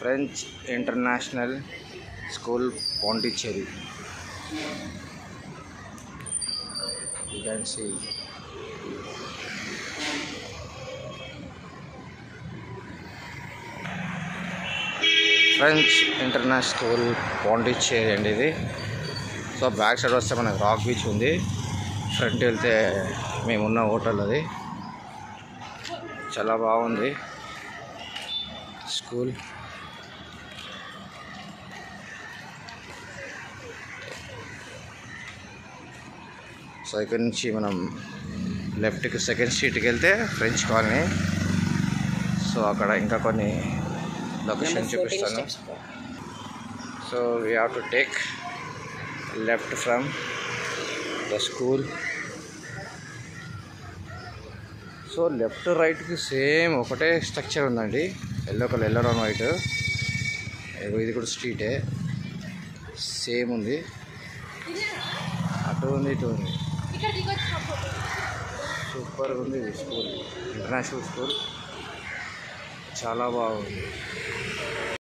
French International School, Pondicherry. You can see. French International School, Pondicherry అండి ఇది. So back side వస్తే మనకు rock beach ఉంది. Front వెళ్తే మేమున్న హోటల్ అది. చాలా బాగుంది స్కూల్. సో ఇక్కడ నుంచి మనం లెఫ్ట్కి సెకండ్ స్ట్రీట్కి వెళ్తే ఫ్రెంచ్ కాలనీ. సో అక్కడ ఇంకా కొన్ని లొకేషన్ చూపిస్తాను. So we have to take left from the school. So left రైట్కి సేమ్ ఒకటే స్ట్రక్చర్ ఉందండి. Yellow and white. ఇది కూడా స్ట్రీటే సేమ్ ఉంది. అటు ఉంది ఇటు ఉంది. సూపర్గా ఉంది స్కూల్. ఇంటర్నేషనల్ స్కూల్ చాలా బాగుంది.